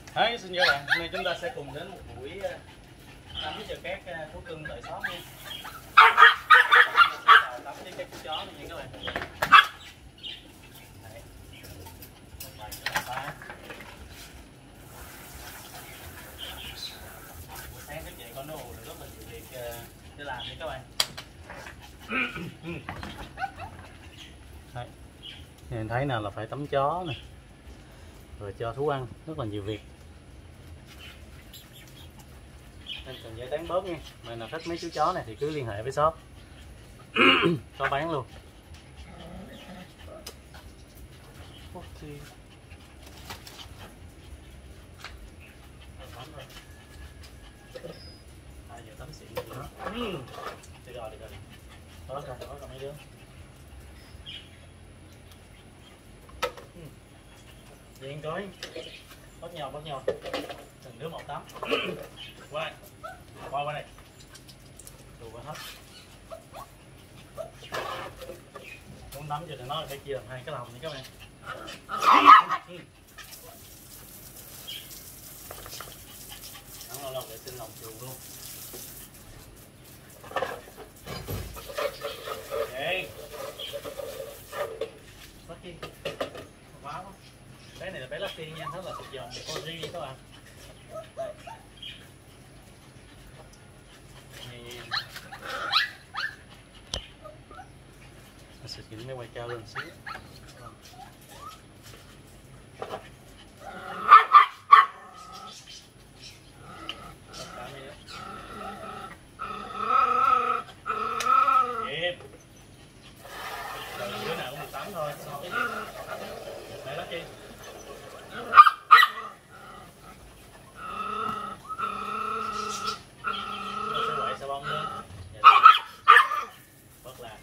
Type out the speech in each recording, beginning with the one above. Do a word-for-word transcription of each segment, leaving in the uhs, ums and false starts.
Đấy, xin chào bạn, hôm nay chúng ta sẽ cùng đến một buổi tắm cho các thú cưng tại xóm nha. Tắm với các chú chó này nha các bạn. Đấy. Buổi sáng thức dậy con nó ù rất là nhiều việc để làm nha các bạn. Đấy. Nhìn thấy nào là phải tắm chó nè, rồi cho thú ăn, rất là nhiều việc nên cần giải tán bớt nha. Mà nào thích mấy chú chó này thì cứ liên hệ với shop có bán luôn. Hai giờ tắm xịn nữa. Đi rồi, đi rồi. Đó rồi, đó rồi mấy đứa. Điên coi. Bắt nhau, bắt nhau. Từng đứa một tắm. Qua đây. Qua qua đây. Đủ qua hết. Muốn tắm cho tụi nó phải chia làm hai cái lòng nha các bạn. Hắn lâu lâu vệ sinh lòng chuồng luôn. Vậy. Lucky. Quá quá. Bé này là bé Lucky nha, rất là thuộc dòng con ri các bạn. Sẽ chỉnh máy quay cao lên xíu. Đứa nào cũng một tắm thôi, xong cái gì? Đấy đó chi? Nó sẽ quậy xà bông lên. Bớt là.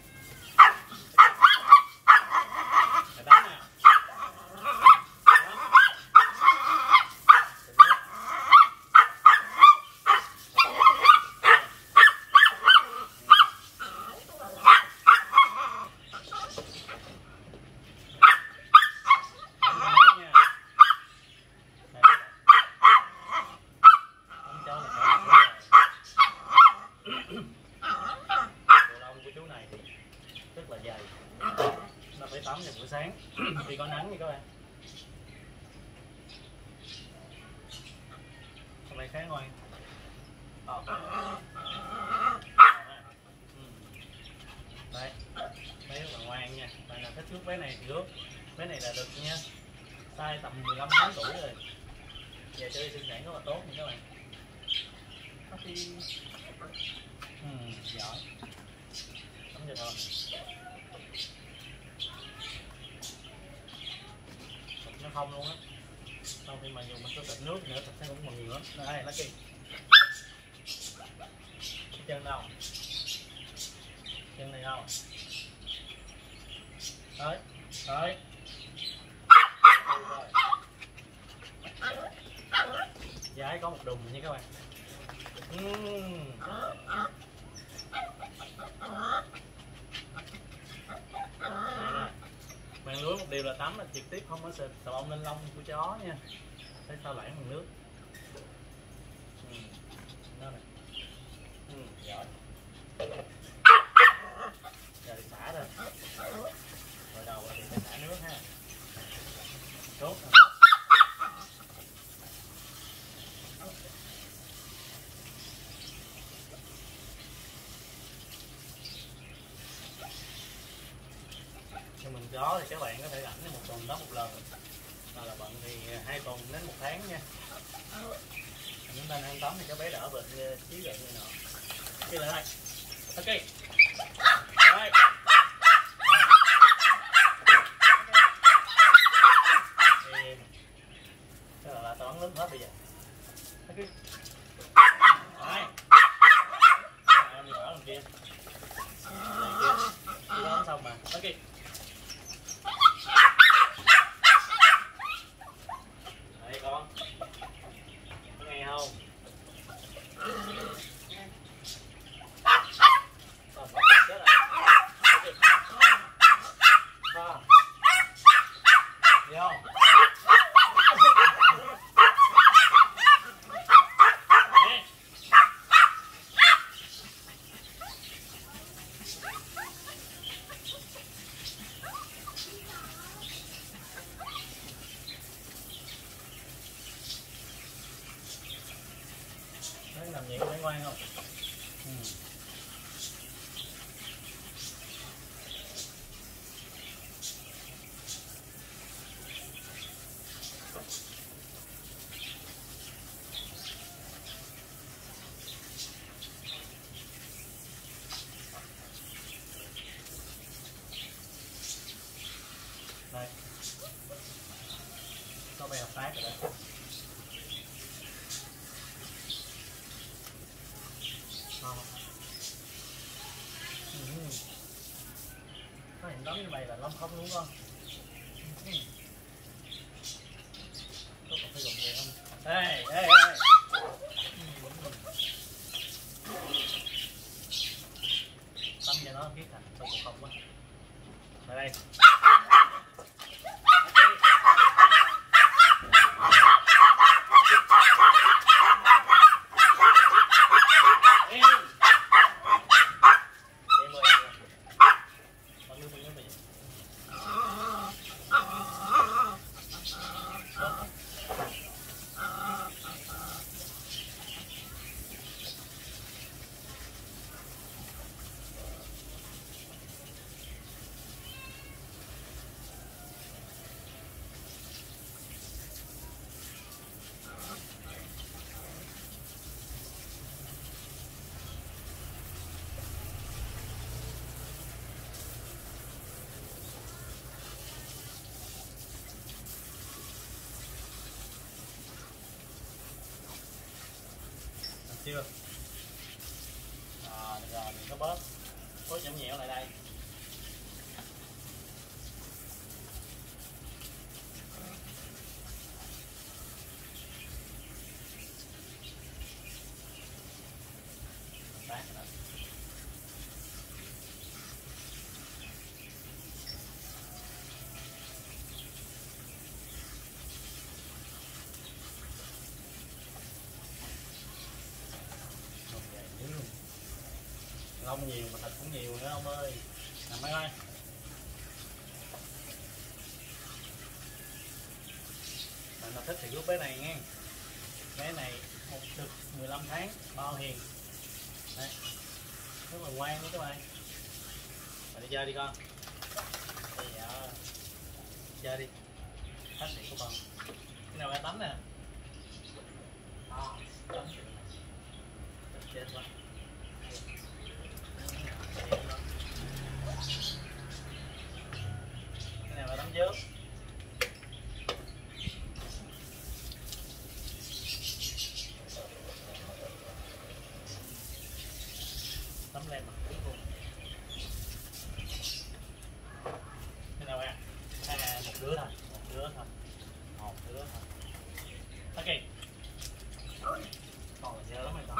Mày tắm nào. Rất là dày, nó phải tắm vào buổi sáng khi có nắng nha các bạn. Hôm nay khá ngoan. Ờ. Đấy, bé rất là ngoan nha. Bạn nào thích rước bé này thì rước. Bé này là được nha, size tầm mười lăm tháng tuổi rồi. Về chơi sinh sản rất là tốt nha các bạn. Ừ, giỏi. Tắm cho thôi. Nó không luôn á, sau khi mà dùng mình có thịt nước nữa thịt nó cũng còn nhiều lắm. Đây lá kỳ chân đâu, chân này đâu, đấy đấy giá có một đùng nha các bạn. uhm. Bạn lưới một điều là tắm là trực tiếp không có xịt xà bông lên lông của chó nha, phải pha loãng bằng nước. Ừ. Đó này. Ừ, giỏi. Giờ thì xả rồi. Rồi đầu thì phải xả nước ha. Tốt rồi. Cho mình chó thì các bạn có thể rảnh một tuần đó một lần, mà là bận thì hai tuần đến một tháng nha. Chúng ta ăn tắm thì cho bé đỡ bệnh trí bệnh này nọ. Cái lại đây. Ok. Rồi. Thì cái là, là toán lớn hết bây giờ. Ok. Rồi. Em đỡ lần kia. Đi đó xong mà. Ok. Đây con. Có nghe không? khoan không? Ừ. Đây. Có bé hợp tác rồi đấy. Ngon. Ừ. Có hình đó như vậy là lông không đúng không? Ừ. Có cần phải dùng gì không? Ê, ê, ê. Tắm cho nó biết thành tôi cũng không quá. Lại đây. Chưa à, được rồi mình có bớt bớt nhõng nhẽo lại đây. Bán rồi đó. Lông nhiều mà thịt cũng nhiều nữa ông ơi. Nằm mấy ơi. Bạn nào thích thì rút bé này nghe. Bé này một đực mười lăm tháng bao hiền. Đấy. Rất là ngoan đó các bạn. Bạn đi chơi đi con. Bây giờ chơi đi. Hết thì của con. Cái nào ra tắm nè. À, tắm. Chết quá. Cái này là tắm trước. Tắm lên mặt cuối cùng. Cái nào ạ? À, một đứa thôi, một đứa thôi, một đứa thôi. Ok. Còn là dơ lắm mày con.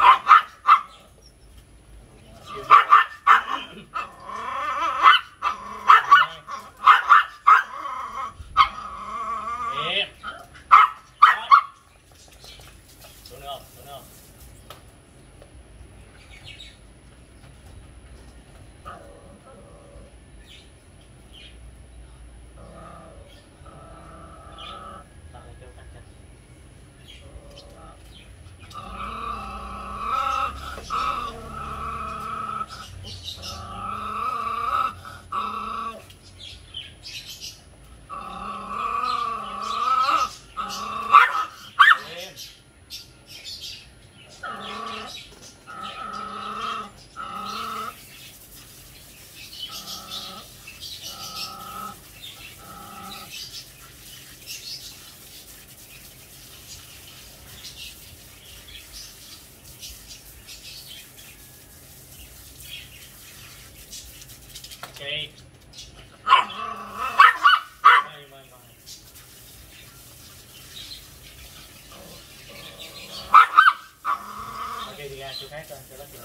Ok. Ok đi ra chỗ khác coi cho nó chịu.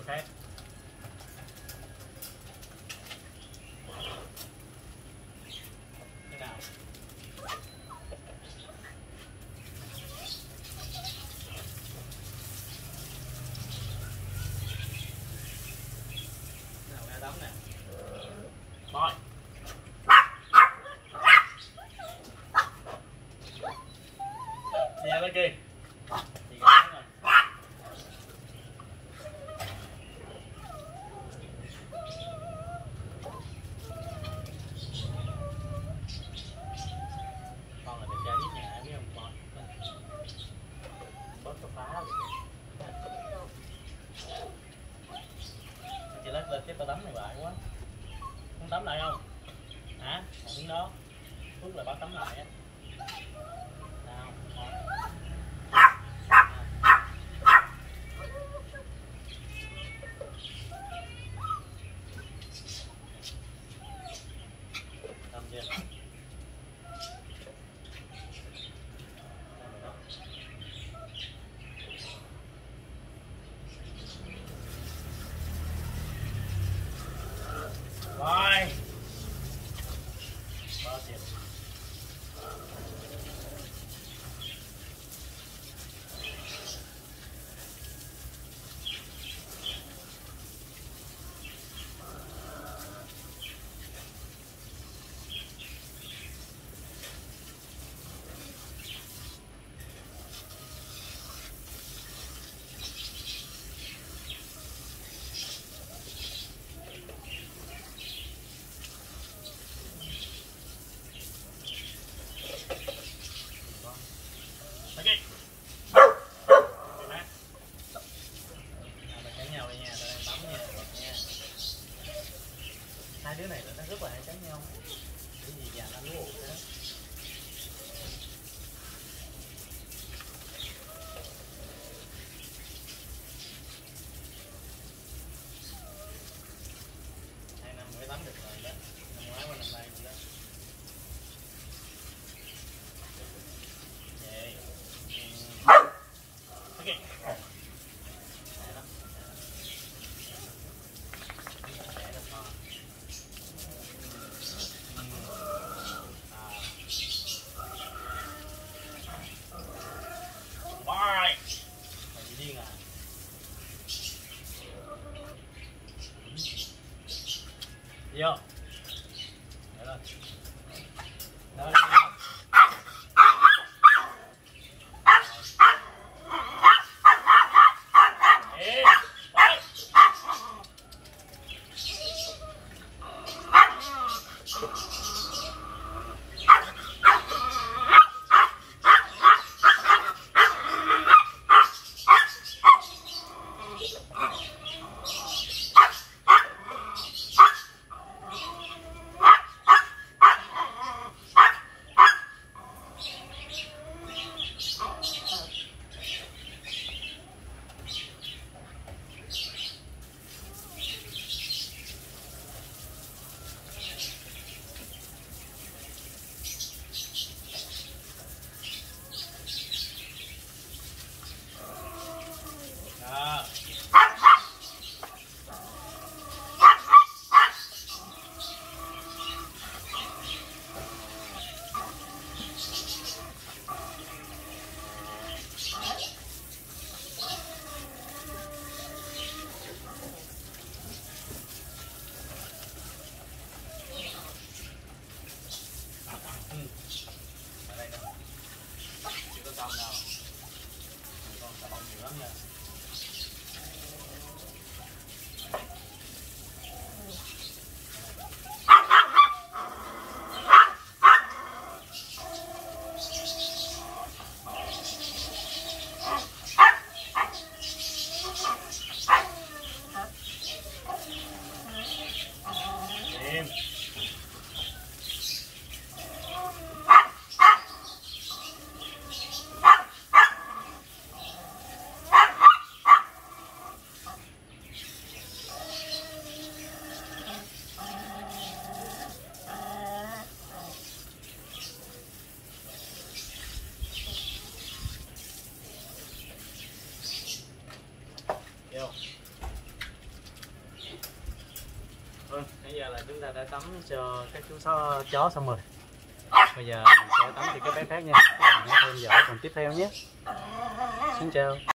khác. Thế nào? Nào ra tắm nè. Rồi. Nè bên kia. Thì cái rồi. Con là đẹp trai nhất nhà biết không con? Bớt có phá rồi. Chị lết lên cái tao tắm này lại quá. Không tắm lại không? Hả? Còn miếng đó. Phước là bắt tắm lại á. Nào, con. Thơm chưa? Rồi. Bao tiền? Ok. Mát. Mình cắn nhau đi nha, tao đang tắm nha, nha. Hai đứa này nó rất là hay cắn nhau. Cái gì già nó lú thế. Hai năm mới tắm được rồi đó. Năm ngoái qua năm nay nữa đó. Vậy. Ok. Để đó. Để đó con. Bye. Mày bị điên à? Vô. Để lên. Đó. Ê, bye. Vâng, bây giờ là chúng ta đã tắm cho các chú chó, chó xong rồi. Bây giờ mình sẽ tắm cho cái bé khác nha. Các bạn hãy theo dõi phần tiếp theo nhé. Xin chào.